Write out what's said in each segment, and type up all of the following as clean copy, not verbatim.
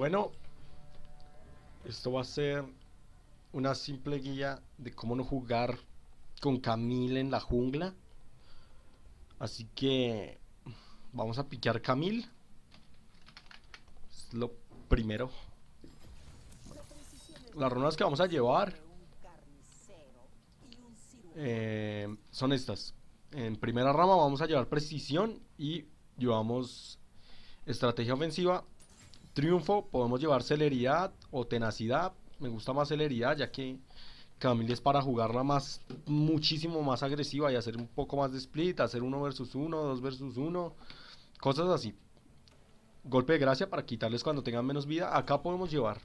Bueno, esto va a ser una simple guía de cómo no jugar con Camille en la jungla. Así que vamos a piquear Camille. Es lo primero. Las runas que vamos a llevar son estas. En primera rama vamos a llevar precisión y llevamos estrategia ofensiva. Triunfo, podemos llevar celeridad o tenacidad. Me gusta más celeridad, ya que Camille es para jugarla más, muchísimo más agresiva y hacer un poco más de split, hacer 1 versus 1, 2 versus 1, cosas así. Golpe de gracia para quitarles cuando tengan menos vida. Acá podemos llevar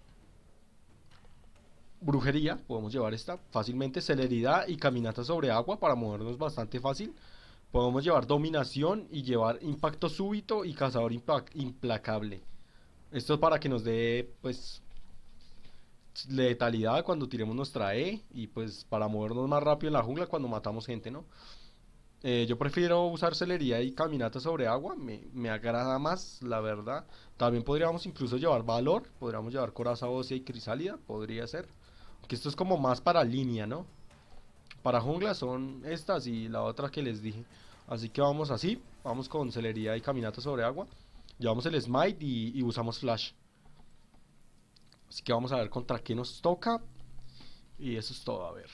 brujería, podemos llevar esta fácilmente, celeridad y caminata sobre agua para movernos bastante fácil. Podemos llevar dominación y llevar impacto súbito y cazador implacable. Esto es para que nos dé, pues, letalidad cuando tiremos nuestra E y pues para movernos más rápido en la jungla cuando matamos gente, ¿no? Yo prefiero usar celería y caminata sobre agua, me agrada más, la verdad. También podríamos incluso llevar valor, podríamos llevar coraza ósea y crisálida, podría ser. Que esto es como más para línea, ¿no? Para jungla son estas y la otra que les dije. Así que vamos así, vamos con celería y caminata sobre agua. Llevamos el smite y usamos flash. Así que vamos a ver contra qué nos toca. Y eso es todo, a ver.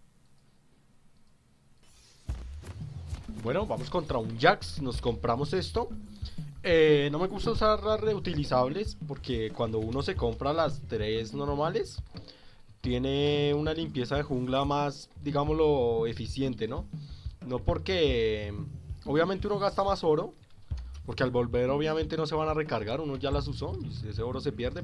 Bueno, vamos contra un Jax. Nos compramos esto. No me gusta usar las reutilizables porque cuando uno se compra las 3 normales, tiene una limpieza de jungla más, digámoslo, eficiente, ¿no? No porque obviamente uno gasta más oro, porque al volver obviamente no se van a recargar, uno ya las usó, ese oro se pierde,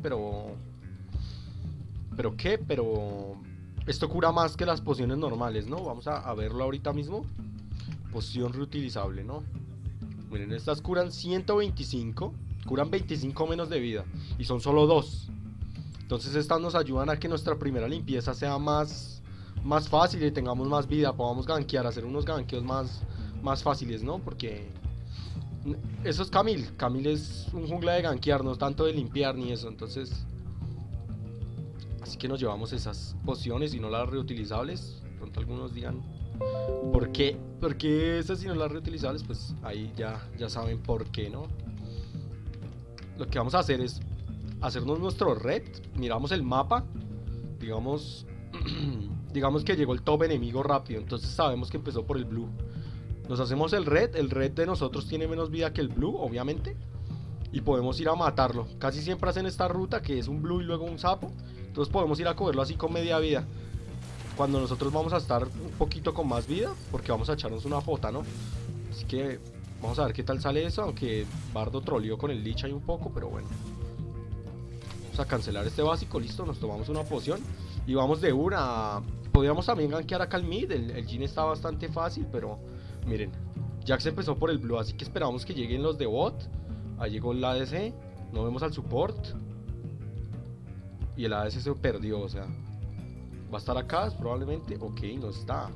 ¿pero qué? Pero esto cura más que las pociones normales, ¿no? Vamos a verlo ahorita mismo. Poción reutilizable, ¿no? Miren, estas curan 125, curan 25 menos de vida y son solo 2. Entonces estas nos ayudan a que nuestra primera limpieza sea más fácil y tengamos más vida, podamos gankear, hacer unos gankeos más fáciles, ¿no? Porque eso es Camille. Camille es un jungla de gankear, no tanto de limpiar ni eso. Entonces, así que nos llevamos esas pociones y no las reutilizables. Pronto algunos digan, ¿por qué? ¿Por qué esas y no las reutilizables? Pues ahí ya saben por qué, ¿no? Lo que vamos a hacer es hacernos nuestro red. Miramos el mapa. Digamos digamos que llegó el top enemigo rápido, entonces sabemos que empezó por el blue. Nos hacemos el red de nosotros tiene menos vida que el blue, obviamente, y podemos ir a matarlo. Casi siempre hacen esta ruta que es un blue y luego un sapo, entonces podemos ir a cogerlo así con media vida, cuando nosotros vamos a estar un poquito con más vida, porque vamos a echarnos una pota, ¿no? Así que vamos a ver qué tal sale eso, aunque Bardo troleó con el Lich ahí un poco, pero bueno. Vamos a cancelar este básico, listo, nos tomamos una poción y vamos de una. Podríamos también gankear acá al mid, el Jhin está bastante fácil, pero miren, Jax empezó por el blue, así que esperamos que lleguen los de bot. Ahí llegó el ADC, no vemos al support y el ADC se perdió, o sea, va a estar acá probablemente, ok, no está.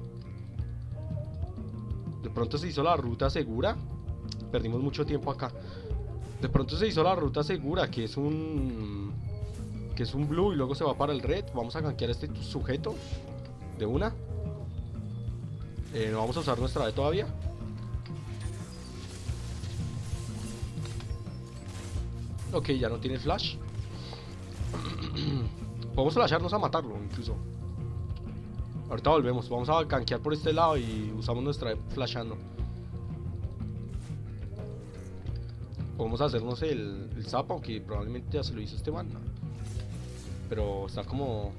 De pronto se hizo la ruta segura, perdimos mucho tiempo acá. De pronto se hizo la ruta segura, que es un blue y luego se va para el red. Vamos a gankear a este sujeto de una. No vamos a usar nuestra E todavía. Ok, ya no tiene flash. Podemos flasharnos a matarlo incluso. Ahorita volvemos, vamos a gankear por este lado y usamos nuestra E flashando. Podemos hacernos el sapo, aunque probablemente ya se lo hizo este man, ¿no? Pero está como...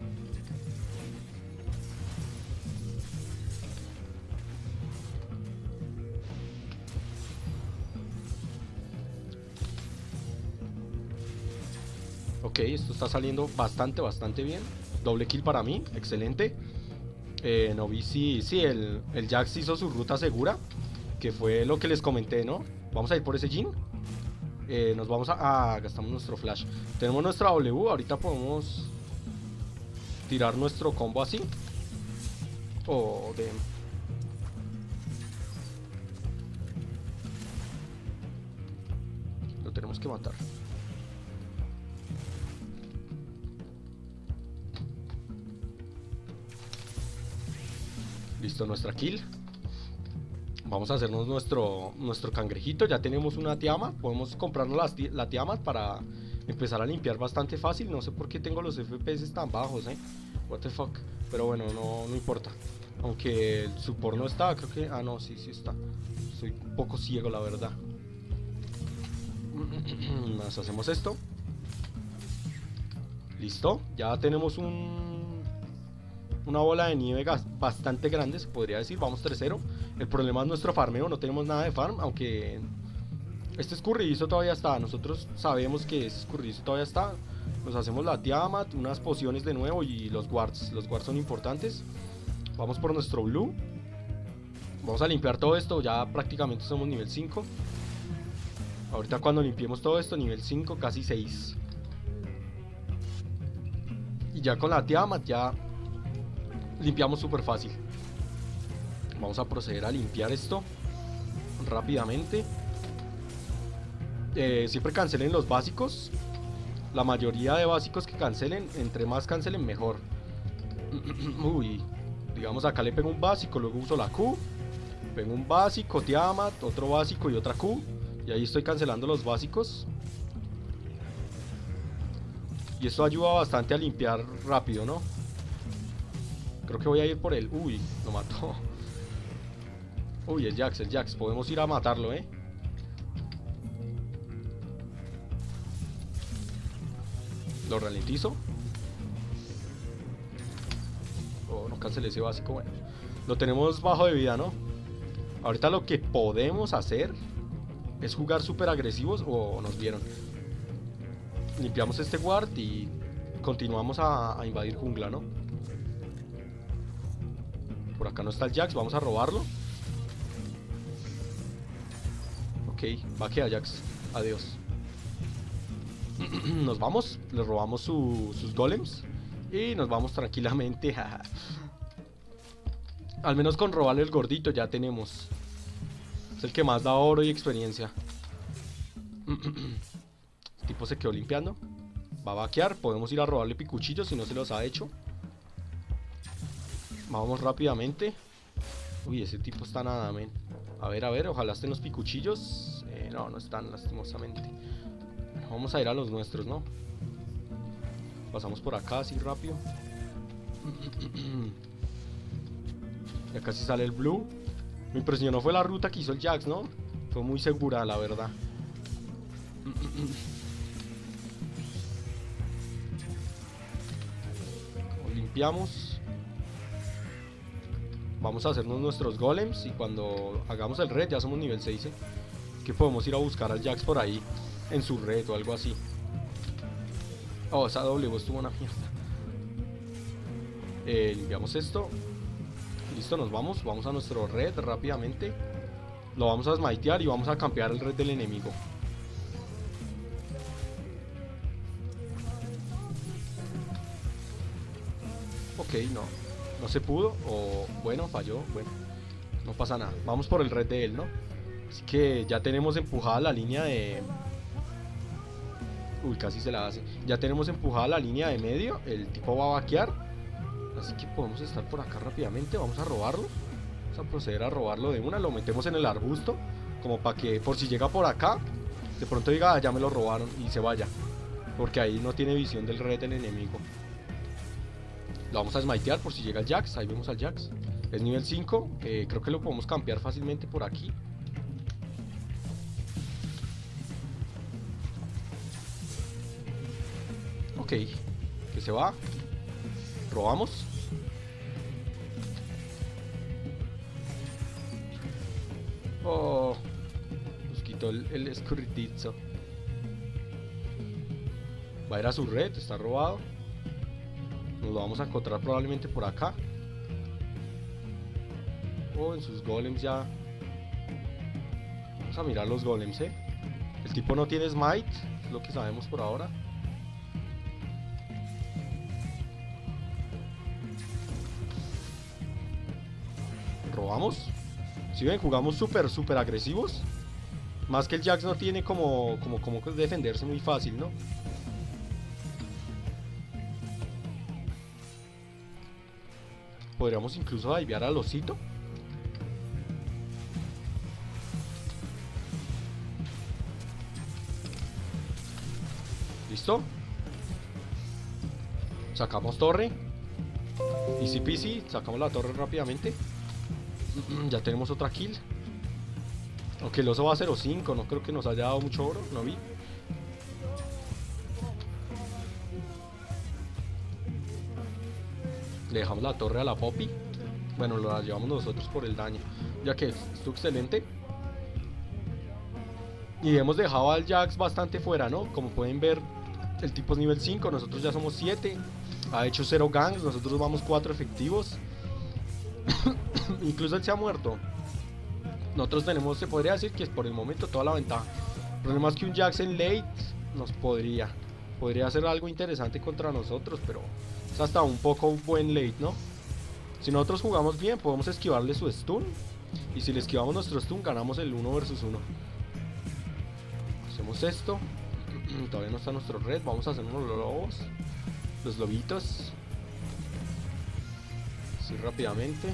Ok, esto está saliendo bastante bien. Doble kill para mí, excelente. No vi si el Jax hizo su ruta segura, que fue lo que les comenté, ¿no? Vamos a ir por ese Jhin. Nos vamos gastamos nuestro flash. Tenemos nuestra W, ahorita podemos tirar nuestro combo así. O de... Lo tenemos que matar. Listo, nuestra kill. Vamos a hacernos nuestro cangrejito. Ya tenemos una Tiamat. Podemos comprarnos la Tiamat para empezar a limpiar bastante fácil. No sé por qué tengo los FPS tan bajos, what the fuck. Pero bueno, no importa. Aunque el support no está, creo que... Ah, no, sí está. Soy un poco ciego, la verdad. Nos hacemos esto. Listo. Ya tenemos una bola de nieve bastante grande, se podría decir. Vamos 3-0. El problema es nuestro farmeo. No tenemos nada de farm, aunque... Este escurridizo todavía está. Nosotros sabemos que este escurridizo todavía está. Nos hacemos la Tiamat, unas pociones de nuevo y los wards. Los wards son importantes. Vamos por nuestro blue. Vamos a limpiar todo esto. Ya prácticamente somos nivel 5. Ahorita cuando limpiemos todo esto, nivel 5, casi 6. Y ya con la Tiamat ya limpiamos súper fácil. Vamos a proceder a limpiar esto rápidamente. Siempre cancelen los básicos. La mayoría de básicos que cancelen, entre más cancelen mejor. Uy, digamos acá le pego un básico, luego uso la Q. Pego un básico, Tiamat, otro básico y otra Q. Y ahí estoy cancelando los básicos. Y esto ayuda bastante a limpiar rápido, ¿no? Creo que voy a ir por él. Uy, lo mató. Uy, el Jax. Podemos ir a matarlo, Lo ralentizo. Oh, no cancelé ese básico. Bueno, lo tenemos bajo de vida, ¿no? Ahorita lo que podemos hacer es jugar súper agresivos. O nos vieron. Limpiamos este ward y continuamos a invadir jungla, ¿no? Por acá no está el Jax, vamos a robarlo. Ok, va a quedar Jax. Adiós. Nos vamos, le robamos sus golems y nos vamos tranquilamente. Al menos con robarle el gordito ya tenemos. Es el que más da oro y experiencia. El tipo se quedó limpiando. Va a vaquear, podemos ir a robarle picuchillos si no se los ha hecho. Vamos rápidamente. Uy, ese tipo está nada, men. A ver, ojalá estén los picuchillos. No están, lastimosamente. Vamos a ir a los nuestros, ¿no? Pasamos por acá así rápido. Ya casi sale el blue. Me impresionó fue la ruta que hizo el Jax, ¿no? Fue muy segura, la verdad. Limpiamos. Vamos a hacernos nuestros golems. Y cuando hagamos el red ya somos nivel 6, que podemos ir a buscar al Jax por ahí en su red o algo así. Oh, esa W estuvo una mierda. Limpiamos esto. Listo, nos vamos. Vamos a nuestro red rápidamente. Lo vamos a smitear y vamos a campear el red del enemigo. Ok, no se pudo. O bueno, falló. Bueno, no pasa nada. Vamos por el red de él, ¿no? Así que ya tenemos empujada la línea de... Uy, casi se la hace. Ya tenemos empujada la línea de medio. El tipo va a vaquear. Así que podemos estar por acá rápidamente. Vamos a robarlo. Vamos a proceder a robarlo de una. Lo metemos en el arbusto. Como para que por si llega por acá, de pronto diga, ya me lo robaron y se vaya. Porque ahí no tiene visión del red del enemigo. Lo vamos a smitear por si llega el Jax. Ahí vemos al Jax. Es nivel 5. Creo que lo podemos campear fácilmente por aquí. Ok, que se va. Robamos. Oh, nos quitó el escurridizo. Va a ir a su red, está robado. Nos lo vamos a encontrar probablemente por acá. Oh, en sus golems ya. Vamos a mirar los golems, El tipo no tiene smite, es lo que sabemos por ahora. Robamos. Si ven, jugamos súper agresivos. Más que el Jax no tiene como defenderse muy fácil, ¿no? Podríamos incluso divear al osito. ¿Listo? Sacamos torre. Easy peasy. Sacamos la torre rápidamente. Ya tenemos otra kill. Aunque el oso va a 0.5. No creo que nos haya dado mucho oro. No vi. Le dejamos la torre a la Poppy. Bueno, la llevamos nosotros por el daño. Ya que estuvo excelente. Y hemos dejado al Jax bastante fuera, ¿no? Como pueden ver, el tipo es nivel 5. Nosotros ya somos 7. Ha hecho 0 ganks. Nosotros vamos 4 efectivos. Incluso él se ha muerto. Nosotros tenemos, se podría decir que es por el momento toda la ventaja. El problema es que un Jax en late nos podría hacer algo interesante contra nosotros, pero es hasta un poco buen late, ¿no? Si nosotros jugamos bien, podemos esquivarle su stun. Y si le esquivamos nuestro stun, ganamos el 1 versus 1. Hacemos esto. Todavía no está nuestro red. Vamos a hacer unos lobos. Los lobitos. Así rápidamente.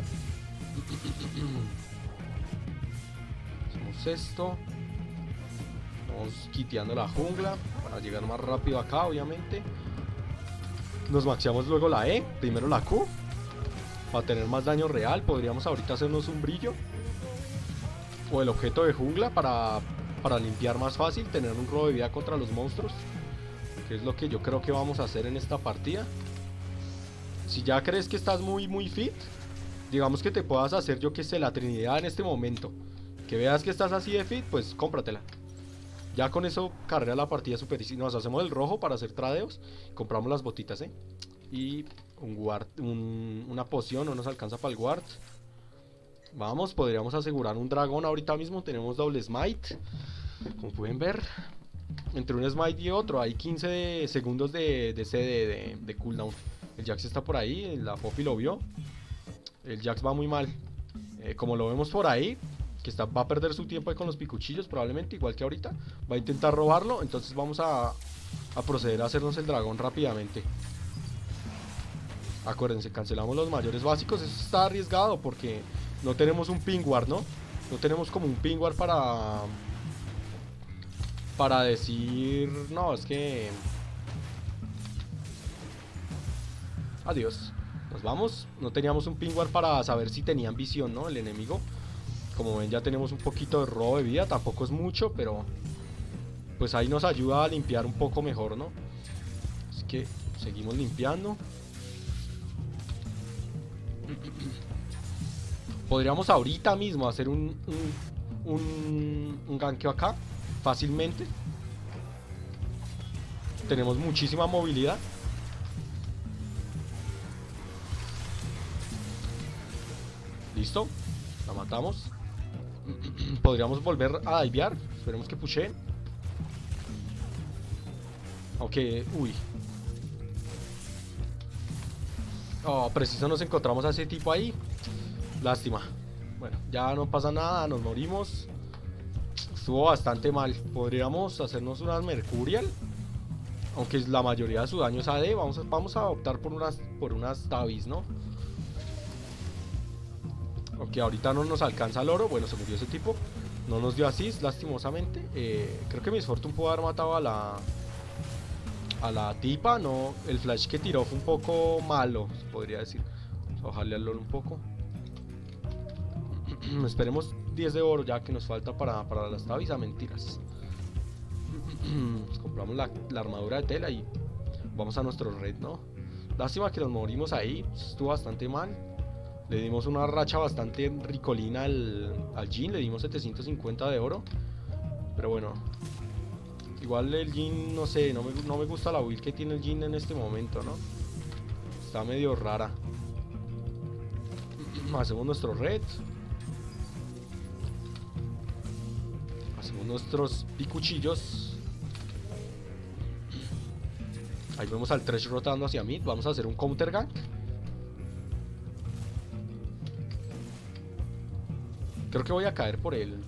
Hacemos esto. Vamos quiteando la jungla para llegar más rápido acá, obviamente. Nos maxeamos luego la E. Primero la Q. Para tener más daño real. Podríamos ahorita hacernos un brillo. O el objeto de jungla para limpiar más fácil. Tener un robo de vida contra los monstruos. Que es lo que yo creo que vamos a hacer en esta partida. Si ya crees que estás muy fit, digamos que te puedas hacer, yo que sé, la Trinidad en este momento. Que veas que estás así de fit, pues cómpratela. Ya con eso carrera la partida super easy. Nos hacemos el rojo para hacer tradeos. Compramos las botitas, y un guard, una poción, no nos alcanza para el guard. Vamos, podríamos asegurar un dragón ahorita mismo. Tenemos doble smite. Como pueden ver, entre un smite y otro hay 15 segundos de CD de cooldown. El Jax está por ahí, la Poppy lo vio. El Jax va muy mal. Como lo vemos por ahí, que va a perder su tiempo ahí con los picuchillos probablemente, igual que ahorita. Va a intentar robarlo, entonces vamos a proceder a hacernos el dragón rápidamente. Acuérdense, cancelamos los mayores básicos. Eso está arriesgado porque no tenemos un ping ward, ¿no? No tenemos como un ping ward para decir, no, es que adiós. Nos vamos. No teníamos un ping ward para saber si tenían visión, ¿no? El enemigo. Como ven, ya tenemos un poquito de robo de vida. Tampoco es mucho, pero pues ahí nos ayuda a limpiar un poco mejor, ¿no? Así que seguimos limpiando. Podríamos ahorita mismo hacer un ganqueo acá fácilmente. Tenemos muchísima movilidad. Listo. La matamos. Podríamos volver a divear. Esperemos que pusheen. Aunque, uy. Oh, preciso nos encontramos a ese tipo ahí. Lástima. Bueno, ya no pasa nada, nos morimos. Estuvo bastante mal. Podríamos hacernos unas Mercurial. Aunque la mayoría de su daño es AD. Vamos a optar por unas Tabis, ¿no? Aunque ahorita no nos alcanza el oro. Bueno, se murió ese tipo. No nos dio assist, lastimosamente. Creo que Miss Fortune pudo haber matado a la tipa. No, el flash que tiró fue un poco malo, se podría decir. Ojalá al LOL un poco. Esperemos 10 de oro ya que nos falta para las tabis. A mentiras. Compramos la armadura de tela y vamos a nuestro red, ¿no? Lástima que nos morimos ahí. Estuvo bastante mal. Le dimos una racha bastante ricolina al Jhin. Le dimos 750 de oro. Pero bueno, igual el Jhin, no sé, no me gusta la build que tiene el Jhin en este momento, ¿no? Está medio rara. Hacemos nuestro red. Hacemos nuestros picuchillos. Ahí vemos al Thresh rotando hacia mid. Vamos a hacer un counter gank. Creo que voy a caer por él.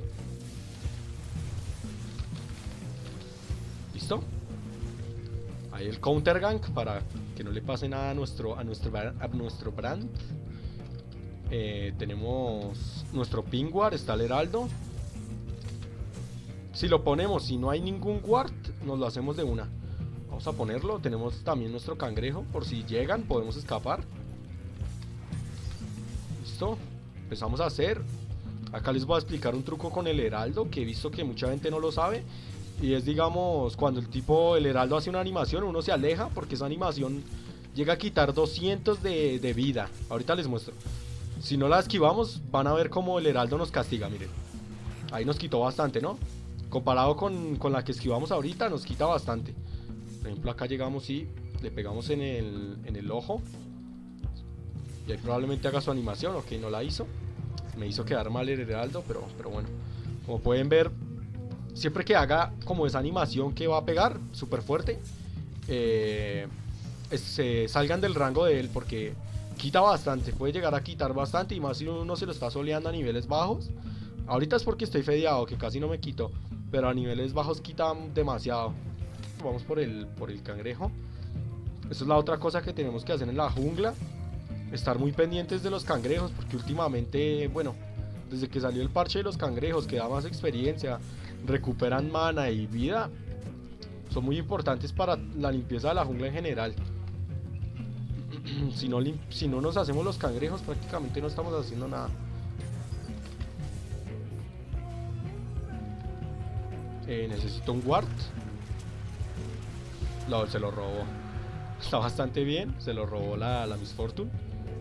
¿Listo? Ahí el counter gank para que no le pase nada a nuestro brand. Tenemos nuestro ping ward, está el heraldo. Si lo ponemos, si no hay ningún ward, nos lo hacemos de una. Vamos a ponerlo. Tenemos también nuestro cangrejo, por si llegan podemos escapar. Listo. Empezamos a hacer. Acá les voy a explicar un truco con el heraldo, que he visto que mucha gente no lo sabe. Y es, digamos, cuando el heraldo hace una animación, uno se aleja porque esa animación llega a quitar 200 de vida. Ahorita les muestro. Si no la esquivamos, van a ver cómo el heraldo nos castiga, miren. Ahí nos quitó bastante, ¿no? Comparado con la que esquivamos ahorita, nos quita bastante. Por ejemplo, acá llegamos y le pegamos en el ojo. Y ahí probablemente haga su animación. Ok, no la hizo. Me hizo quedar mal el heraldo, pero bueno. Como pueden ver, siempre que haga como esa animación que va a pegar súper fuerte, se salgan del rango de él, porque quita bastante. Puede llegar a quitar bastante, y más si uno se lo está soleando a niveles bajos. Ahorita es porque estoy fedeado, que casi no me quito, pero a niveles bajos quita demasiado. Vamos por el cangrejo. Eso es la otra cosa que tenemos que hacer en la jungla. Estar muy pendientes de los cangrejos, porque últimamente, bueno, desde que salió el parche de los cangrejos, que da más experiencia, recuperan mana y vida, son muy importantes para la limpieza de la jungla en general. Si no nos hacemos los cangrejos, prácticamente no estamos haciendo nada. Necesito un ward. No, se lo robó. Está bastante bien. Se lo robó la Miss Fortune.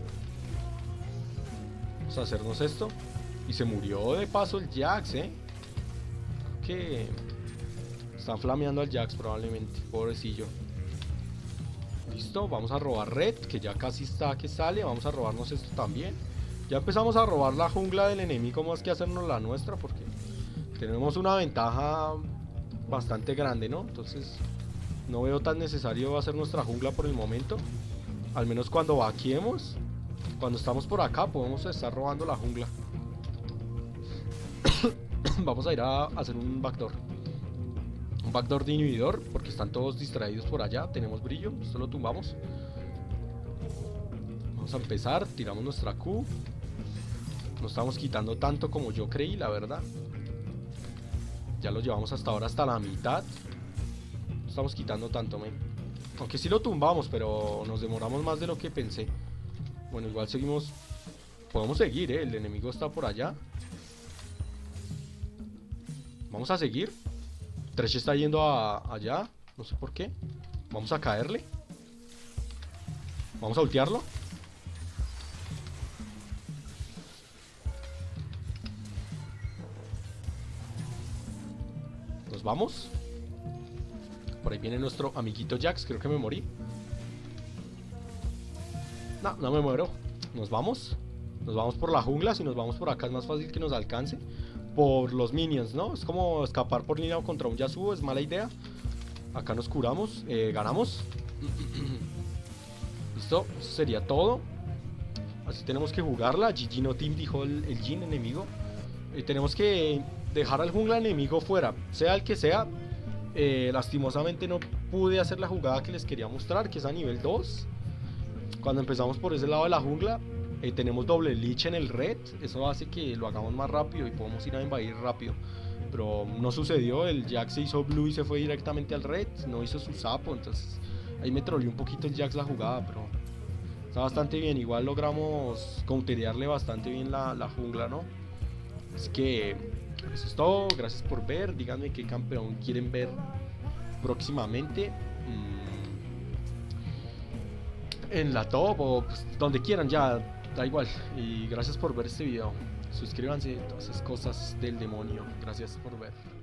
Vamos a hacernos esto. Y se murió de paso el Jax, Creo que están flameando al Jax probablemente. Pobrecillo. Listo, vamos a robar red, que ya casi está que sale. Vamos a robarnos esto también. Ya empezamos a robar la jungla del enemigo más que hacernos la nuestra, porque tenemos una ventaja bastante grande, ¿no? Entonces no veo tan necesario hacer nuestra jungla por el momento. Al menos cuando vaquiemos. Cuando estamos por acá podemos estar robando la jungla. Vamos a ir a hacer un backdoor. Un backdoor de inhibidor, porque están todos distraídos por allá. Tenemos brillo, esto lo tumbamos. Vamos a empezar, tiramos nuestra Q. No estamos quitando tanto como yo creí, la verdad. Ya lo llevamos hasta ahora hasta la mitad. No estamos quitando tanto, aunque sí lo tumbamos, pero nos demoramos más de lo que pensé. Bueno, igual seguimos. Podemos seguir, el enemigo está por allá. Vamos a seguir. Thresh está yendo allá. No sé por qué. Vamos a caerle. Vamos a ultearlo. Nos vamos. Por ahí viene nuestro amiguito Jax. Creo que me morí. No, no me muero. Nos vamos. Nos vamos por la jungla. Si nos vamos por acá es más fácil que nos alcance. Por los minions, ¿no? Es como escapar por línea contra un Yasuo. Es mala idea. Acá nos curamos. Ganamos. Listo. Eso sería todo. Así tenemos que jugarla. GG no team, dijo el Jhin enemigo. Tenemos que dejar al jungla enemigo fuera, sea el que sea. Lastimosamente no pude hacer la jugada que les quería mostrar, que es a nivel 2. Cuando empezamos por ese lado de la jungla, tenemos doble lich en el red. Eso hace que lo hagamos más rápido y podemos ir a invadir rápido. Pero no sucedió, el Jax se hizo blue y se fue directamente al red. No hizo su sapo, entonces ahí me troleó un poquito el Jax la jugada, pero está bastante bien. Igual logramos counterearle bastante bien la jungla, ¿no? Así que eso es todo, gracias por ver. Díganme qué campeón quieren ver próximamente en la top o pues, donde quieran, ya da igual. Y gracias por ver este video. Suscríbanse, todas esas cosas del demonio. Gracias por ver.